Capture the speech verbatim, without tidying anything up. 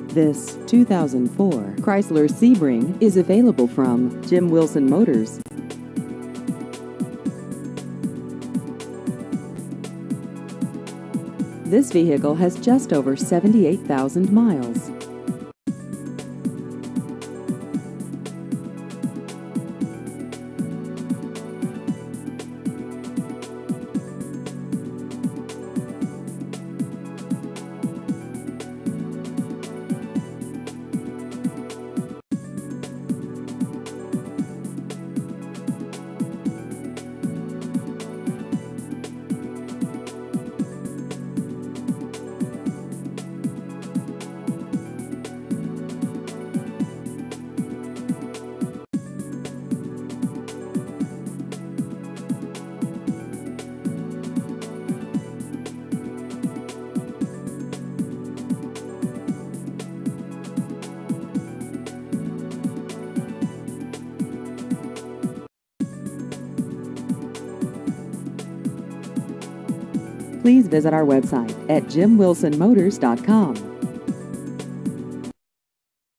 This two thousand four Chrysler Sebring is available from Jim Wilson Motors. This vehicle has just over seventy-eight thousand miles. Please visit our website at jim wilson motors dot com.